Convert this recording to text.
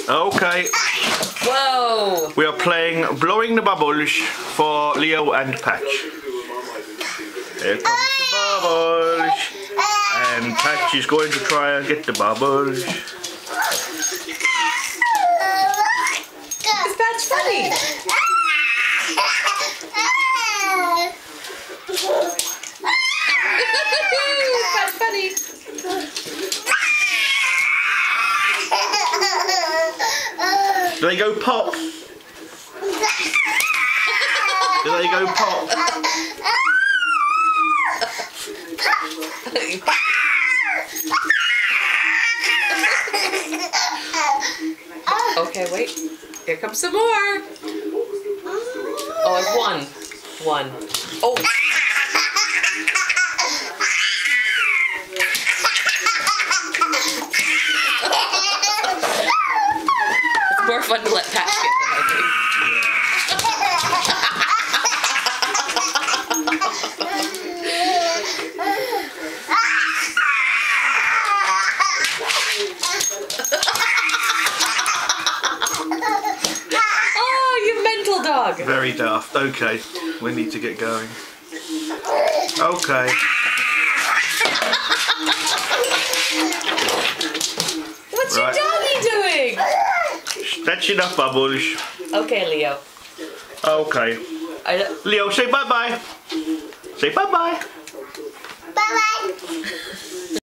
Okay. Whoa! We are playing Blowing the Bubbles for Leo and Patch. Here comes the bubbles. And Patch is going to try and get the bubbles. Is Patch funny? Patch funny. Do they go pop? Do they go pop? Okay, wait. Here comes some more. Oh, it's one. Oh. It's more fun to let Patch get them, I think. Oh, you mental dog. Very daft. Okay, we need to get going. Okay. What's your doggy doing? That's enough bubbles. Okay, Leo. Okay. Leo, say bye-bye. Say bye-bye. Bye-bye.